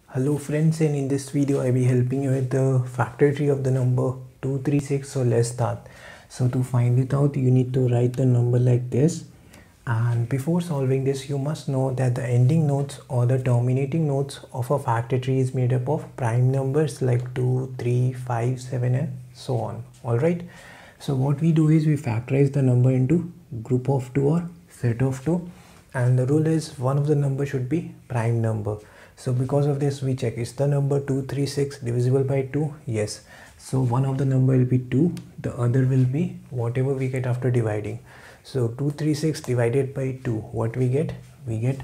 Hello friends, and in this video I will be helping you with the factor tree of the number 236 or less than. So to find it out, you need to write the number like this, and before solving this you must know that the ending nodes or the terminating nodes of a factor tree is made up of prime numbers like 2, 3, 5, 7 and so on. Alright, so what we do is we factorize the number into group of 2 or set of 2, and the rule is one of the number should be prime number. So because of this we check, is the number 236 divisible by 2? Yes. So one of the number will be 2, the other will be whatever we get after dividing. So 236 divided by 2, what we get? We get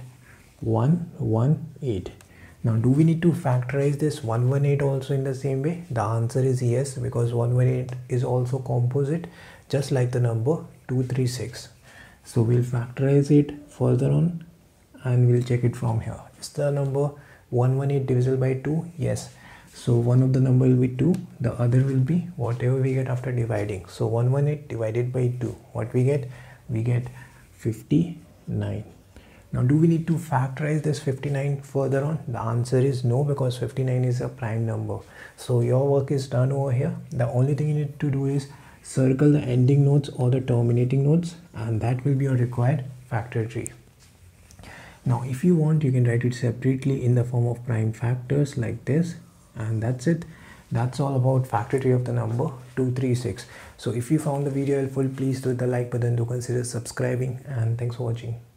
118. Now do we need to factorize this 118 also in the same way? The answer is yes, because 118 is also composite just like the number 236. So we'll factorize it further on and we'll check it from here. Is the number 118 divisible by 2? Yes. So one of the number will be 2, the other will be whatever we get after dividing. So 118 divided by 2, what we get? We get 59. Now do we need to factorize this 59 further on? The answer is no, because 59 is a prime number. So your work is done over here. The only thing you need to do is circle the ending nodes or the terminating nodes, and that will be your required factor tree. Now if you want, you can write it separately in the form of prime factors like this, and that's it. That's all about factor tree of the number 236. So if you found the video helpful, please do hit the like button, to consider subscribing, and thanks for watching.